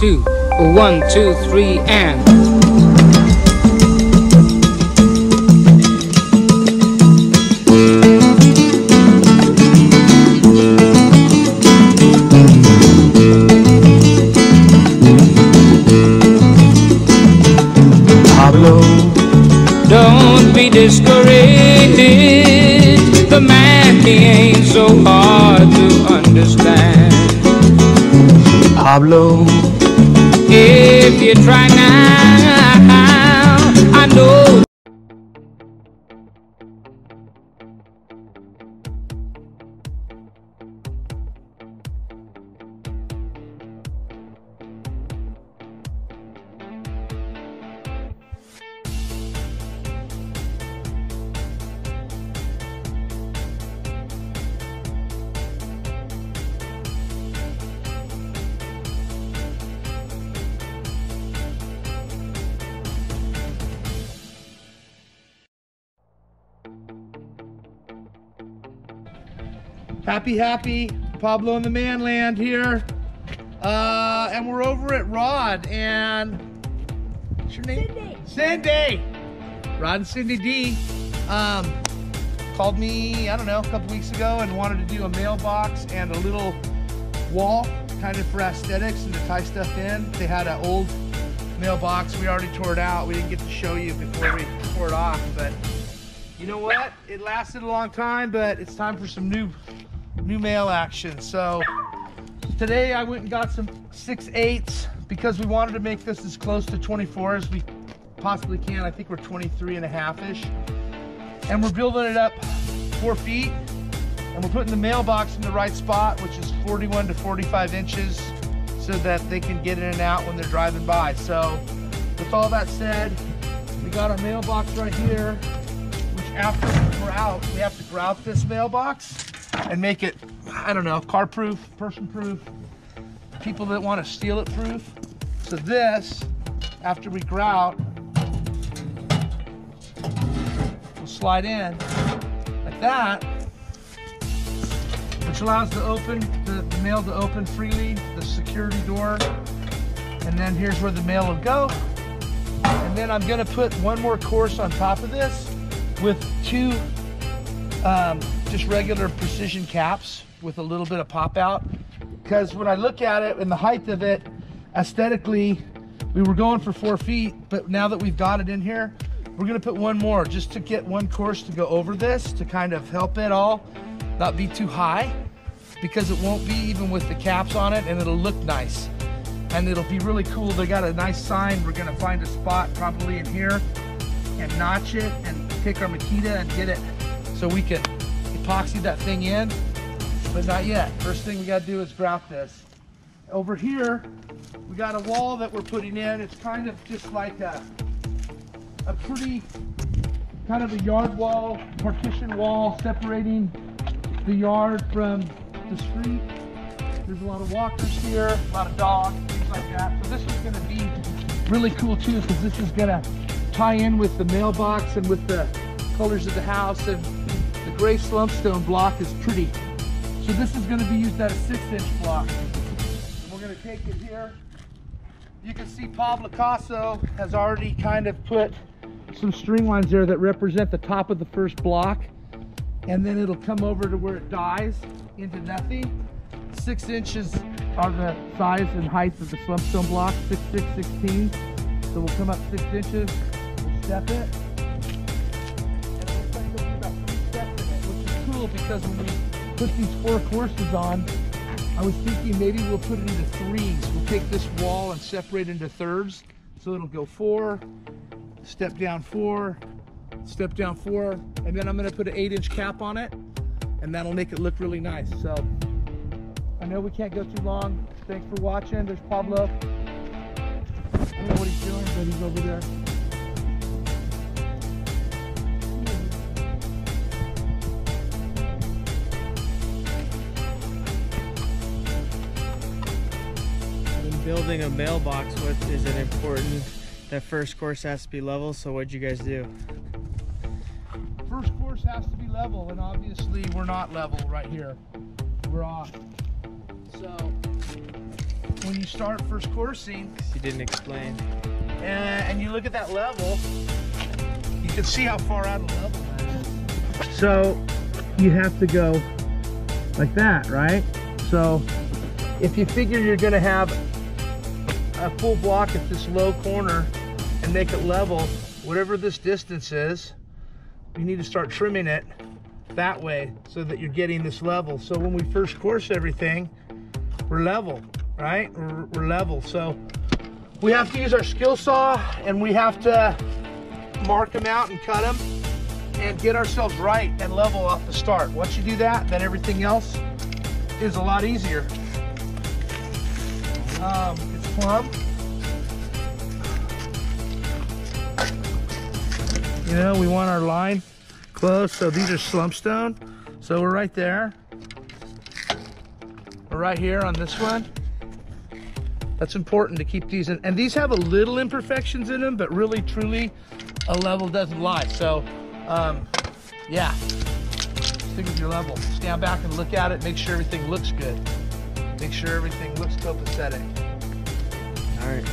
2, 1, 2, 3, and Pablo, don't be discouraged. The man, he ain't so hard to understand. Pablo, if you try now, I know. Happy, Pablo and the Manland here. And we're over at Rod and, what's your name? Cindy. Rod and Cindy D called me, I don't know, a couple weeks ago and wanted to do a mailbox and a little wall, kind of for aesthetics and to tie stuff in. They had an old mailbox. We already tore it out. We didn't get to show you before we tore it off, but you know what? It lasted a long time, but it's time for some new mail action. So today I went and got some 6/8 because we wanted to make this as close to 24 as we possibly can. I think we're 23.5-ish. And we're building it up 4 feet. And we're putting the mailbox in the right spot, which is 41 to 45 inches, so that they can get in and out when they're driving by. So with all that said, we got our mailbox right here, which after we grout, we have to grout this mailbox and make it, I don't know, car proof, person proof, people that want to steal it proof. So this, after we grout, will slide in like that, which allows the mail to open freely, the security door. And then here's where the mail will go. And then I'm gonna put one more course on top of this with 2 just regular precision caps with a little bit of pop out. Because when I look at it and the height of it, aesthetically, we were going for 4 feet, but now that we've got it in here, we're gonna put one more just to get one course to go over this to kind of help it all not be too high, because it won't be even with the caps on it, and it'll look nice. And it'll be really cool. They got a nice sign. We're gonna find a spot probably in here and notch it and take our Makita and get it so we can epoxy that thing in, but not yet. First thing we gotta do is grout this. Over here, we got a wall that we're putting in. It's kind of just like a pretty, kind of a yard wall, partition wall, separating the yard from the street. There's a lot of walkers here, a lot of dogs, things like that. So this is gonna be really cool too, because this is gonna tie in with the mailbox and with the colors of the house, and the gray slumpstone block is pretty. So this is gonna be used at a 6-inch block. And we're gonna take it here. You can see Pablo Picasso has already kind of put some string lines there that represent the top of the first block, and then it'll come over to where it dies into nothing. 6 inches are the size and height of the slumpstone block, 6, 6, 16. So we'll come up 6 inches, we'll step it, and it looks like there'll be about 3 steps in it, which is cool because when we put these 4 courses on, I was thinking maybe we'll put it into 3s. We'll take this wall and separate it into thirds, so it'll go 4, step down 4, step down 4, and then I'm going to put an 8-inch cap on it, and that'll make it look really nice. So I know we can't go too long. Thanks for watching. There's Pablo. I don't know what he's doing, but he's over there. When building a mailbox, what is it important? That first course has to be level, so what'd you guys do? First course has to be level, and obviously we're not level right here. We're off. So when you start first coursing, You didn't explain. and you look at that level, you can see how far out of level that is. So you have to go like that, right? So if you figure you're gonna have a full block at this low corner and make it level, whatever this distance is, you need to start trimming it that way so that you're getting this level. So when we first course everything, we're level, right? We're level. So we have to use our skill saw and we have to mark them out and cut them and get ourselves right and level off the start. Once you do that, then everything else is a lot easier. It's plumb. You know, we want our line close. So these are slumpstone. So we're right there. We're right here on this one. That's important to keep these in. And these have a little imperfections in them, but really, truly, a level doesn't lie. So, yeah, stick with your level. Stand back and look at it. Make sure everything looks good. Make sure everything looks copacetic. All right.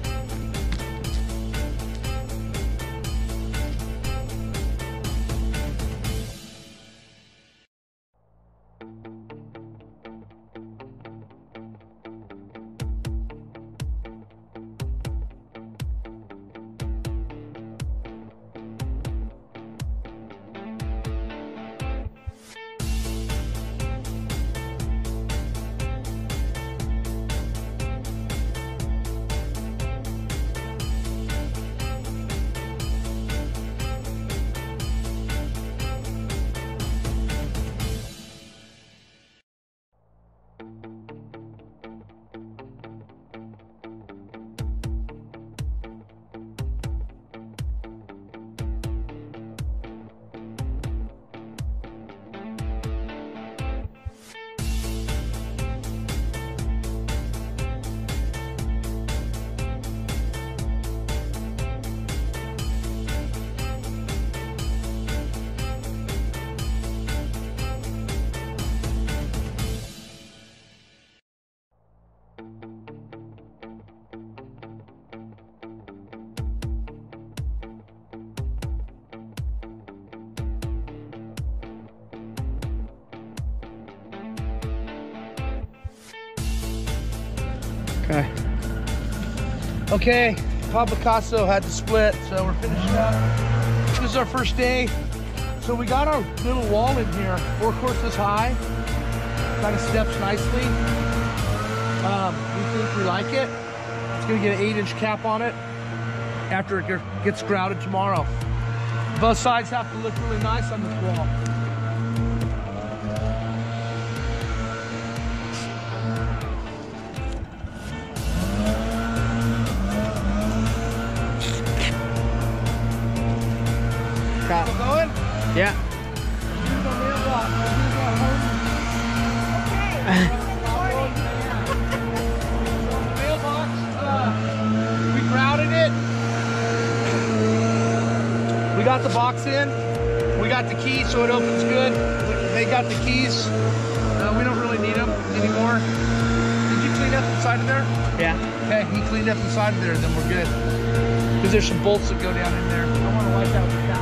Okay. Okay, Pablo Picasso had to split, so we're finishing up. This is our first day. So we got our little wall in here, 4 courses high. Kind of steps nicely. We think we like it. It's gonna get an 8-inch cap on it after it gets grouted tomorrow. Both sides have to look really nice on this wall. Still going? Yeah. Mailbox, we grouted it. We got the box in. We got the key so it opens good. They got the keys. We don't really need them anymore. Did you clean up inside of there? Yeah. Okay, he cleaned up inside of there, then we're good. Because there's some bolts that go down in there. I want to wipe out the towel.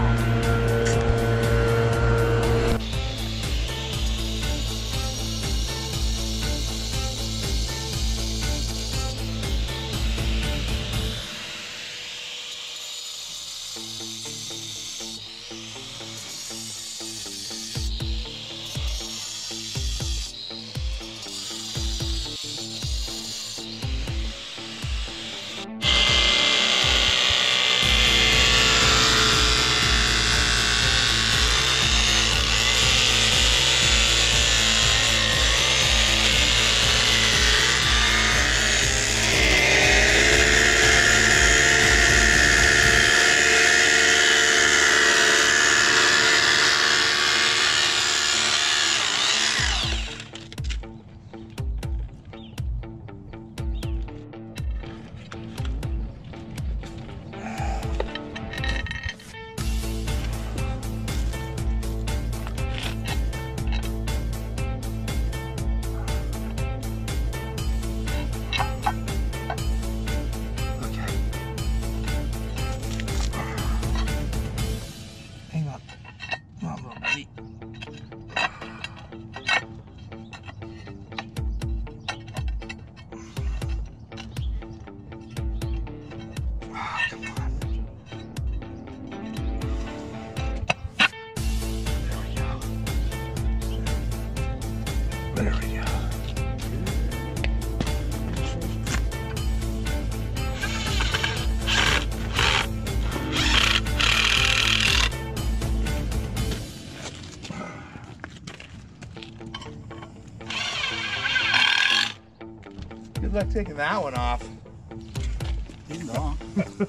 like taking that one off. Ding dong.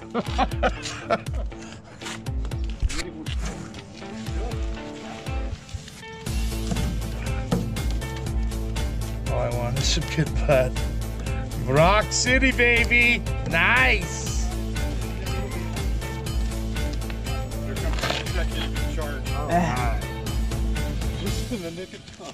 All I want is some good putt. Rock City, baby. Nice. Here comes the executive in charge. All right. Just in the nick of time.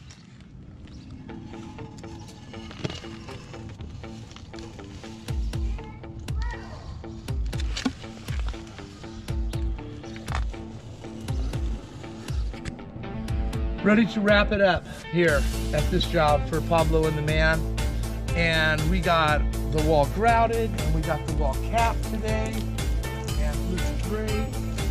Ready to wrap it up here at this job for Pablo and the man. And we got the wall grouted and we got the wall capped today. And it looks great.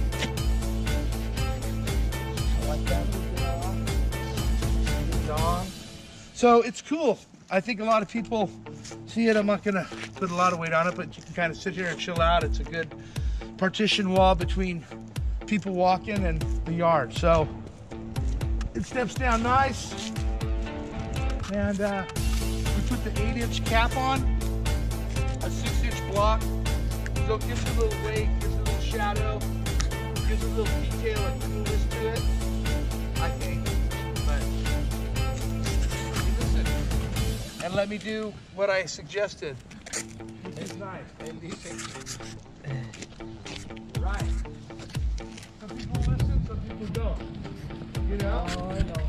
I like that little bit off. Ding dong. So it's cool. I think a lot of people see it. I'm not gonna put a lot of weight on it, but you can kind of sit here and chill out. It's a good partition wall between people walking and the yard. So it steps down nice, and we put the 8-inch cap on, a 6-inch block, so it gives it a little weight, gives it a little shadow, gives it a little detail and coolness to it, I think. But listen, and let me do what I suggested. It's nice. Right. Some people listen, some people don't. You know? Oh, I know.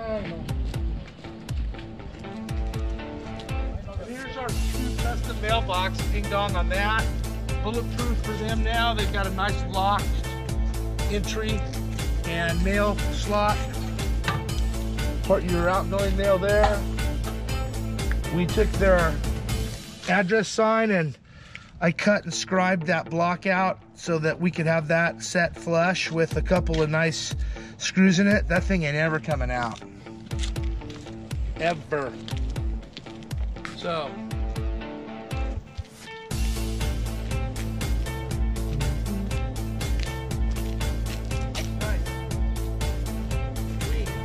And here's our true custom mailbox. Ding dong on that. Bulletproof for them now. They've got a nice locked entry and mail slot. Part your outgoing mail there. We took their address sign and I cut and scribed that block out so that we could have that set flush with a couple of nice screws in it. That thing ain't ever coming out. Ever. So. Nice. Sweet.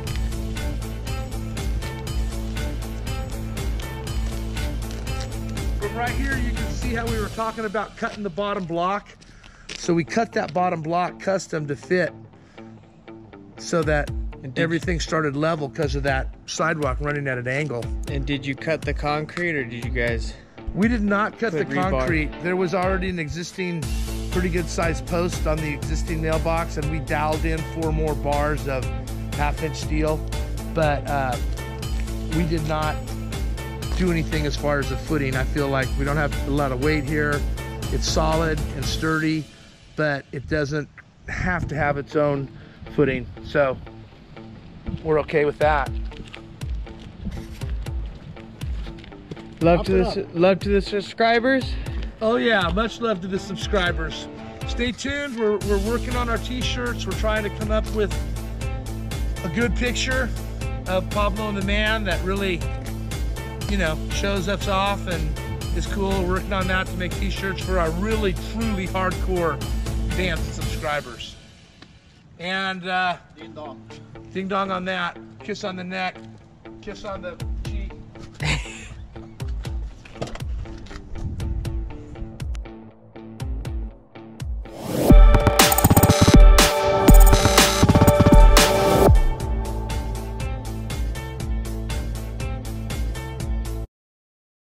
From right here, you can see how we were talking about cutting the bottom block. So we cut that bottom block custom to fit so that everything started level because of that sidewalk running at an angle. And did you cut the concrete, or did you guys? We did not cut the Put rebar. concrete. There was already an existing pretty good sized post on the existing mailbox, and we dialed in 4 more bars of 1/2-inch steel, but we did not do anything as far as the footing. I feel like we don't have a lot of weight here. It's solid and sturdy, but it doesn't have to have its own footing, so we're okay with that. Love to the subscribers. Oh yeah, much love to the subscribers. Stay tuned. We're working on our t-shirts. We're trying to come up with a good picture of Pablo and the man that really, you know, shows us off and is cool. We're working on that to make t-shirts for our really truly hardcore dance subscribers. And Ding dong. ding dong on that. Kiss on the neck. Kiss on the